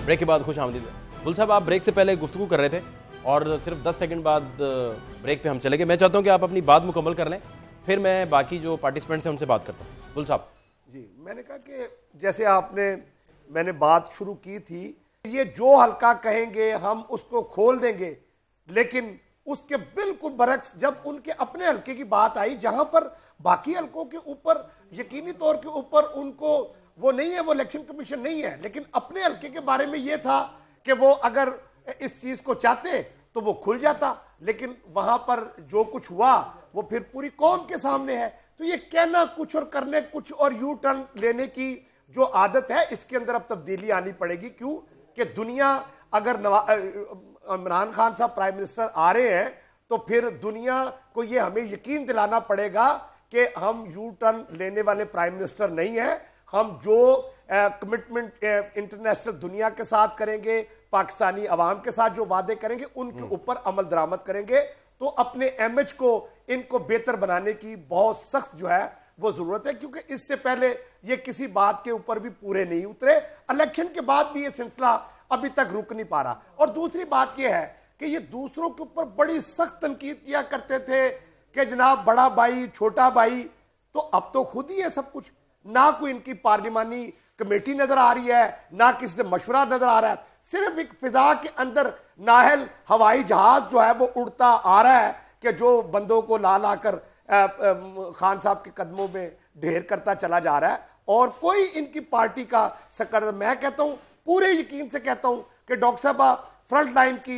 Break کے بعد خوش آمدید. گل صاحب آپ بریک سے پہلے گفتگو کر رہے تھے اور صرف 10 سیکنڈ بعد بریک پہ ہم چلے گئے. میں چاہتا ہوں کہ آپ اپنی بات مکمل کر لیں, پھر میں باقی جو پارٹیسپینٹس ہیں ان سے بات کرتا ہوں. گل صاحب. جی میں نے کہا کہ جیسے میں نے بات شروع کی تھی, یہ جو حلقہ کہیں گے ہم اس کو کھول دیں گے, لیکن اس کے بالکل برعکس جب ان کے اپنے حلقے کی بات آئی جہاں پر باقی حلقوں کے اوپر یقینی طور کے اوپر ان کو وہ نہیں ہے, وہ الیکشن کمیشن نہیں ہے, لیکن اپنے حلقے کے بارے میں یہ تھا کہ وہ اگر اس چیز کو چاہتے تو وہ کھل جاتا, لیکن وہاں پر جو کچھ ہوا وہ پھر پوری قوم کے سامنے ہے. تو یہ کہنا کچھ اور کرنے کچھ اور یو ٹرن لینے کی جو عادت ہے اس کے اندر اب تبدیلی آنی پڑے گی. کیوں کہ دنیا اگر عمران خان صاحب پرائم منسٹر آ رہے ہیں تو پھر دنیا کو یہ ہمیں یقین دلانا پڑے گا کہ ہم یو ٹرن لینے والے پرائم منسٹر نہیں ہیں. ہم جو کمٹمنٹ انٹرنیشنل دنیا کے ساتھ کریں گے, پاکستانی عوام کے ساتھ جو وعدے کریں گے ان کے اوپر عمل درآمد کریں گے. تو اپنے امیج کو ان کو بہتر بنانے کی بہت سخت جو ہے وہ ضرورت ہے, کیونکہ اس سے پہلے یہ کسی بات کے اوپر بھی پورے نہیں اترے. الیکشن کے بعد بھی یہ سلسلہ ابھی تک رک نہیں پا رہا. اور دوسری بات یہ ہے کہ یہ دوسروں کے اوپر بڑی سخت تنقید کیا کرتے تھے کہ جناب بڑا بھائی چھوٹا بھائی, تو اب تو خود ہی ہے سب کچھ. نہ کوئی ان کی پارلیمانی کمیٹی نظر آ رہی ہے, نہ کسی سے مشورہ نظر آ رہا ہے, صرف ایک فضا کے اندر نااہل ہوائی جہاز جو ہے وہ اڑتا آ رہا ہے کہ جو بندوں کو لا لا کر خان صاحب کے قدموں میں ڈھیر کرتا چلا جا رہا ہے. اور کوئی ان کی پارٹی کا سکر, میں کہتا ہوں پورے یقین سے کہتا ہوں کہ ڈاکٹر صاحبہ فرنٹ لائن کی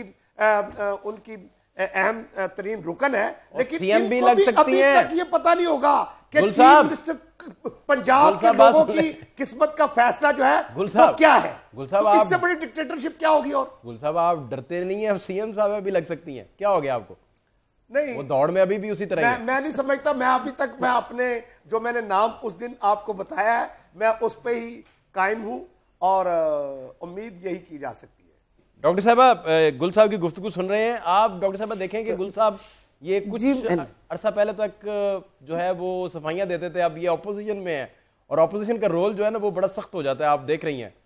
ان کی اہم ترین رکن ہے, لیکن ان کو بھی ابھی تک یہ پتہ نہیں ہوگا کہ چیف منسٹر پنجاب کے لوگوں کی قسمت کا فیصلہ جو ہے وہ کیا ہے. تو اس سے بڑی ڈکٹیٹرشپ کیا ہوگی. اور گل صاحب آپ ڈرتے نہیں ہیں, سی ایم صاحب بھی لگ سکتی ہیں, کیا ہو گیا آپ کو؟ نہیں, وہ دوڑ میں ابھی بھی اسی طرح میں نہیں سمجھتا. میں ابھی تک میں اپنے جو میں نے نام اس دن آپ کو بتایا ہے میں اس پہ ہی قائم ہوں اور امید یہی کی جا سکتی ہے. ڈاکٹر صاحبہ گل صاحب کی گفتگو سن رہے ہیں آپ. ڈاکٹر صاحبہ دیکھیں کہ گل صاحب یہ کچھ عرصہ پہلے تک جو ہے وہ صفائیاں دیتے تھے, اب یہ اپوزیشن میں ہے اور اپوزیشن کا رول جو ہے نا وہ بڑا سخت ہو جاتا ہے, آپ دیکھ رہی ہیں.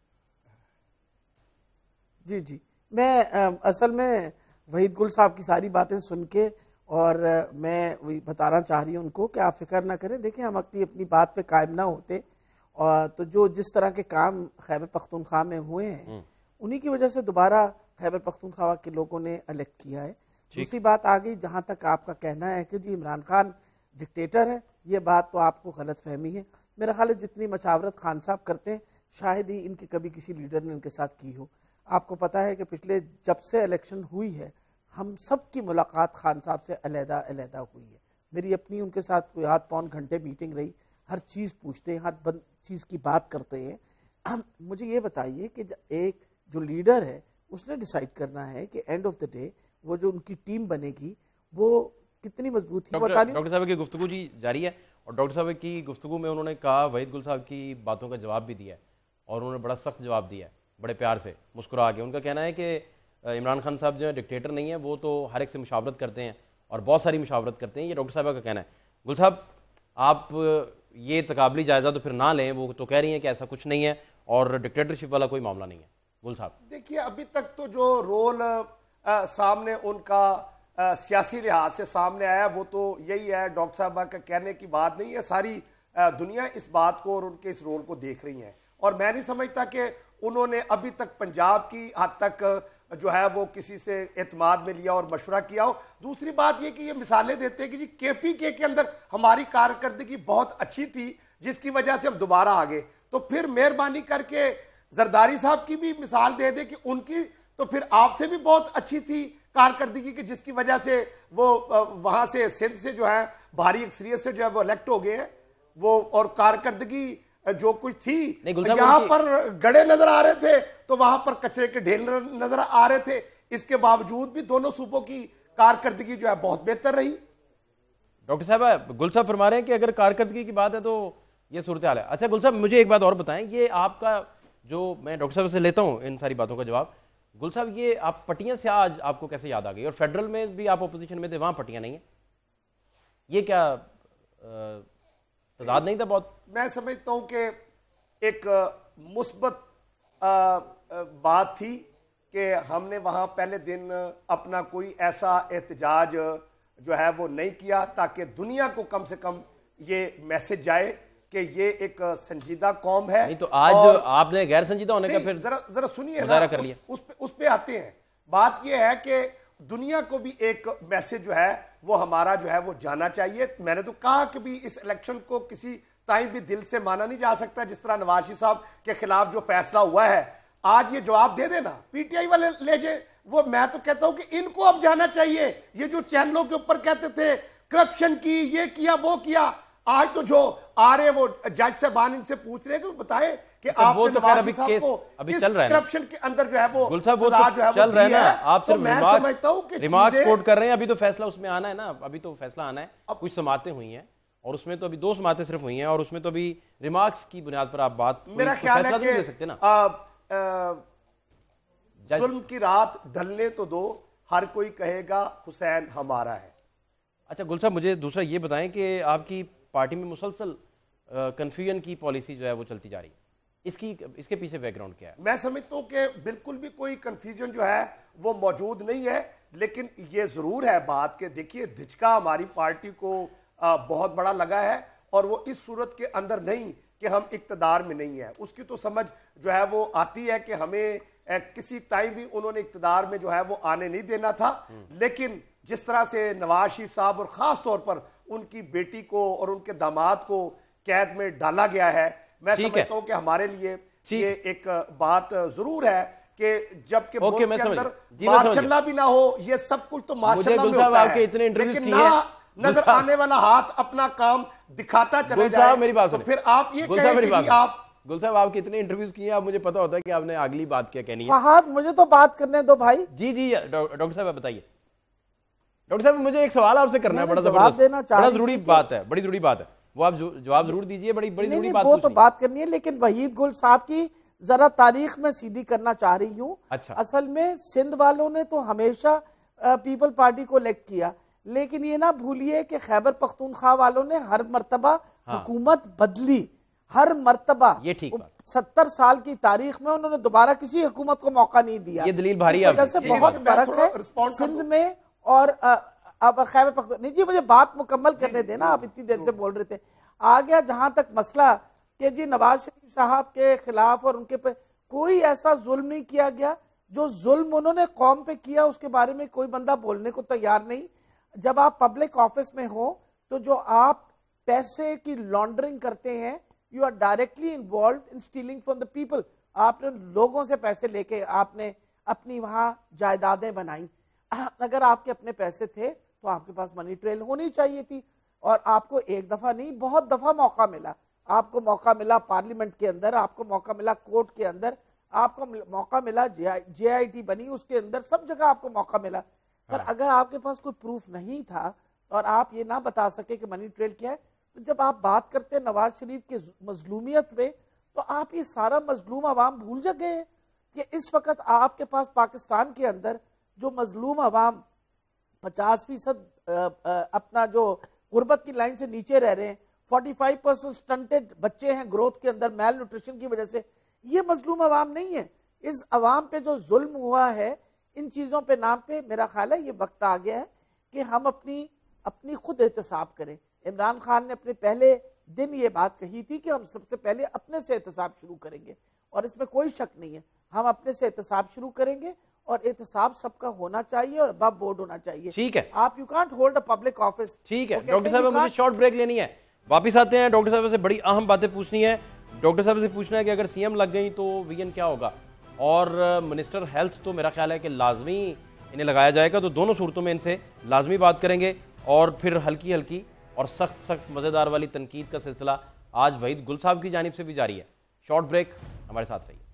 جی میں اصل میں وحید گل صاحب کی ساری باتیں سن کے اور میں وہی بتانا چاہ رہی ہوں ان کو کہ آپ فکر نہ کریں. دیکھیں ہم اپنی بات پہ قائم نہ ہوتے اور تو جو جس طرح کے کام خیبر پختونخوا میں ہوئے ہیں انہی کی وجہ سے دوبارہ خیبر پختونخوا کے لوگوں نے الیکٹ کیا ہے. دوسری بات آ گئی جہاں تک آپ کا کہنا ہے کہ جی عمران خان ڈکٹیٹر ہے, یہ بات تو آپ کو غلط فہمی ہے. میرا خیال ہے جتنی مشاورت خان صاحب کرتے ہیں شاید ہی ان کی کبھی کسی لیڈر نے ان کے ساتھ کی ہو. آپ کو پتا ہے کہ پچھلے جب سے الیکشن ہوئی ہے ہم سب کی ملاقات خان صاحب سے علیحدہ ہوئی ہے. میری اپنی ان کے ساتھ کوئی آدھ پون گھنٹے میٹنگ رہی, ہر چیز پوچھتے ہیں, ہر چیز کی بات کرتے ہیں. مجھے یہ بتائیے کہ ایک جو لیڈر ہے اس نے ڈیسائیڈ کرنا ہے کہ اینڈ آف دا ڈے وہ جو ان کی ٹیم بنے گی وہ کتنی مضبوط ہے. ڈاکٹر صاحب کی گفتگو جی جاری ہے اور ڈاکٹر صاحب کی گفتگو میں انہوں نے کہا, وحید گل صاحب کی باتوں کا جواب بھی دیا ہے اور انہوں نے بڑا سخت جواب دیا ہے, بڑے پیار سے مسکرا کے. ان کا کہنا ہے کہ عمران خان صاحب جو ہے ڈکٹیٹر نہیں ہے, وہ تو ہر ایک سے مشاورت کرتے ہیں اور بہت ساری مشاورت کرتے ہیں. یہ ڈاکٹر صاحبہ کا کہنا ہے. گل صاحب آپ یہ تقابلی جائزہ تو پھر نہ لیں, وہ تو کہہ رہی ہیں کہ ایسا کچھ نہیں ہے اور ڈکٹیٹرشپ والا کوئی معاملہ نہیں ہے. گل صاحب دیکھیے ابھی تک تو جو رول سامنے ان کا سیاسی لحاظ سے سامنے آیا وہ تو یہی ہے, ڈاکٹر صاحبہ کا کہنے کی بات نہیں ہے. ساری دنیا اس بات کو اور ان کے اس رول کو دیکھ رہی ہیں اور میں نہیں سمجھتا کہ انہوں نے ابھی تک پنجاب کی حد تک جو ہے وہ کسی سے اعتماد میں لیا اور مشورہ کیا ہو. دوسری بات یہ کہ یہ مثالیں دیتے ہیں کہ جی KPK کے اندر ہماری کارکردگی بہت اچھی تھی جس کی وجہ سے ہم دوبارہ آگے, تو پھر مہربانی کر کے زرداری صاحب کی بھی مثال دے دے کہ ان کی تو پھر آپ سے بھی بہت اچھی تھی کارکردگی کی جس کی وجہ سے وہ وہاں سے سندھ سے جو ہے بھاری اکثریت سے جو ہے وہ الیکٹ ہو گئے ہیں وہ, اور کارکردگی جو کچھ تھی یہاں پر گڑے نظر آ رہے تھے تو وہاں پر کچرے کے ڈھیر نظر آ رہے تھے. اس کے باوجود بھی دونوں صوبوں کی کارکردگی جو ہے بہت بہتر رہی. ڈاکٹر صاحب گل صاحب فرما رہے ہیں کہ اگر کارکردگی کی بات ہے تو یہ صورتحال ہے. اچھا گل صاحب مجھے ایک بات اور بتائیں, یہ آپ کا جو میں ڈاکٹر صاحب سے لیتا ہوں ان ساری باتوں کا جواب, گل صاحب یہ آپ پٹیاں سے آج آپ کو کیسے یاد آ گئی, اور فیڈرل میں بھی آپ اپوزیشن میں تھے وہاں پٹیاں نہیں ہیں, یہ کیا تضاد نہیں تھا بہت؟ میں سمجھتا ہوں کہ ایک مثبت بات تھی کہ ہم نے وہاں پہلے دن اپنا کوئی ایسا احتجاج جو ہے وہ نہیں کیا تاکہ دنیا کو کم سے کم یہ میسج جائے کہ یہ ایک سنجیدہ قوم ہے. نہیں تو آج آپ نے غیر سنجیدہ ہونے کا پھر ذرا سنیے اس پہ آتے ہیں. بات یہ ہے کہ دنیا کو بھی ایک میسج جو ہے وہ ہمارا جو ہے وہ جانا چاہیے. میں نے تو کہا کہ بھی اس الیکشن کو کسی ٹائم بھی دل سے مانا نہیں جا سکتا. جس طرح نواز شریف صاحب کے خلاف جو فیصلہ ہوا ہے آج یہ جواب دے دینا پی ٹی آئی والے لے جائے. وہ میں تو کہتا ہوں کہ ان کو اب جانا چاہیے. یہ جو چینلوں کے اوپر کہتے تھے کرپشن کی یہ کیا وہ کیا, آج تو جو آ رہے وہ جج صاحبان ان سے پوچھ رہے ہیں کہ بتائے کہ آپ نے نواز شریف صاحب کو کس کرپشن کے اندر جو ہے وہ سزا جو ہے وہ دی ہے. آپ تو میں سمجھتا ہوں کہ ریمارکس کوٹ کر رہے ہیں. ابھی تو فیصلہ اس میں آنا ہے نا, ابھی تو فیصلہ آنا ہے. کچھ سماعتیں ہوئی ہیں اور اس میں تو ابھی 2 سماعتیں صرف ہوئی ہیں اور اس میں تو ابھی ریمارکس کی بنیاد پر آپ بات میرا خیال ہے کہ ظلم کی رات ڈھلنے تو دو, ہر کوئی کہے گا حسین ہمارا ہے. اچھا گل صاحب مجھے دوسرا یہ بتائیں کہ آپ کی پارٹی میں مسلسل کنفیوژن کی پالیسی جو ہے وہ چلتی جا رہی ہے, اس کے پیچھے بیک گراؤنڈ کیا ہے؟ میں سمجھتا ہوں کہ بالکل بھی کوئی کنفیوژن جو ہے وہ موجود نہیں ہے, لیکن یہ ضرور ہے بات کہ دیکھیے دھچکا ہماری پارٹی کو بہت بڑا لگا ہے اور وہ اس صورت کے اندر نہیں کہ ہم اقتدار میں نہیں ہیں. اس کی تو سمجھ جو ہے وہ آتی ہے کہ ہمیں کسی ٹائم بھی انہوں نے اقتدار میں جو ہے وہ آنے نہیں دینا تھا, لیکن جس طرح سے نواز شریف صاحب اور خاص طور پر ان کی بیٹی کو اور ان کے داماد کو قید میں ڈالا گیا ہے, میں سمجھتا ہوں کہ ہمارے لیے یہ ایک بات ضرور ہے کہ جب کہ ملک کے اندر ماشاءاللہ بھی نہ ہو, یہ سب کچھ تو ماشاءاللہ میں ہوتا ہے, لیکن نہ نظر آنے والا ہاتھ اپنا کام دکھاتا چلے جائے. تو پھر آپ یہ کہیں کہ آپ گل صاحب آپ کتنے انٹرویوز کیے ہیں, آپ مجھے پتا ہوتا ہے کہ آپ نے اگلی بات کیا کہنی ہے. فہد مجھے تو بات کرنے دو بھائی. جی ڈاکٹر صاحب بتائیے. ڈاکٹر صاحب مجھے ایک سوال آپ سے کرنا ہے, بڑا ضروری بات ہے, بڑی ضروری بات ہے, وہ آپ جواب ضرور دیجئے. بڑی ضروری بات وہ تو بات کرنی ہے, لیکن وحید گل صاحب کی ذرا تاریخ میں سیدھی کرنا چاہ رہی ہوں. اصل میں سندھ والوں نے تو ہمیشہ پیپل پارٹی کو الیکٹ کیا, لیکن یہ نہ بھولیے کہ خیبر پختونخوا والوں نے ہر مرتبہ حکومت بدلی, ہر مرتبہ. یہ ٹھیک 70 سال کی تاریخ میں انہوں نے دوبارہ کسی حکومت کو موقع نہیں دیا. یہ دلیل بھاری ہے, اس وجہ سے بہت فرق ہے سندھ میں اور اب خیبر پختونخوا. نہیں جی مجھے بات مکمل کرنے دینا, آپ اتنی دیر سے بول رہے تھے. آ گیا جہاں تک مسئلہ کہ جی نواز شریف صاحب کے خلاف اور ان کے پہ کوئی ایسا ظلم نہیں کیا گیا. جو ظلم انہوں نے قوم پہ کیا اس کے بارے میں کوئی بندہ بولنے کو تیار نہیں. جب آپ پبلک آفس میں ہو تو جو آپ پیسے کی لانڈرنگ کرتے ہیں, you are directly involved in stealing from the people. آپ نے لوگوں سے پیسے لے کے آپ نے اپنی وہاں جائیدادیں بنائیں. اگر آپ کے اپنے پیسے تھے تو آپ کے پاس منی ٹریل ہونی چاہیے تھی, اور آپ کو ایک دفعہ نہیں بہت دفعہ موقع ملا. آپ کو موقع ملا پارلیمنٹ کے اندر, آپ کو موقع ملا کورٹ کے اندر, آپ کو موقع ملا جے آئی ٹی بنی اس کے اندر, سب جگہ آپ کو موقع ملا. پر اگر آپ کے پاس کوئی پروف نہیں تھا اور آپ یہ نہ بتا سکے کہ منی ٹریل کیا ہے, تو جب آپ بات کرتے ہیں نواز شریف کے مظلومیت پہ, تو آپ یہ سارا مظلوم عوام بھول گئے کہ اس وقت آپ کے پاس پاکستان کے اندر جو مظلوم عوام 50% اپنا جو غربت کی لائن سے نیچے رہ رہے ہیں, 45% سٹنٹڈ بچے ہیں گروتھ کے اندر میل نیوٹریشن کی وجہ سے, یہ مظلوم عوام نہیں ہے. اس عوام پہ جو ظلم ہوا ہے ان چیزوں پہ نام پہ, میرا خیال ہے یہ وقت آ گیا ہے کہ ہم اپنی خود احتساب کریں. عمران خان نے اپنے پہلے دن یہ بات کہی تھی کہ ہم سب سے پہلے اپنے سے احتساب شروع کریں گے, اور اس میں کوئی شک نہیں ہے ہم اپنے سے احتساب شروع کریں گے, اور احتساب سب کا ہونا چاہیے اور ابو بورڈ ہونا چاہیے. ٹھیک ہے, آپ you can't hold a public office. ٹھیک ہے ڈاکٹر صاحب مجھے شارٹ بریک لینی ہے, واپس آتے ہیں. ڈاکٹر صاحب سے بڑی اہم باتیں پوچھنی ہے. ڈاکٹر صاحب سے پوچھنا ہے کہ اگر سی ایم لگ گئی تو وی این کیا ہوگا, اور منسٹر ہیلتھ تو میرا خیال ہے کہ لازمی انہیں لگایا جائے گا. تو دونوں صورتوں میں ان سے لازمی بات کریں گے, اور پھر ہلکی ہلکی اور سخت مزیدار والی تنقید کا سلسلہ آج وحید گل صاحب کی جانب سے بھی جاری ہے. شارٹ بریک, ہمارے ساتھ رہیے.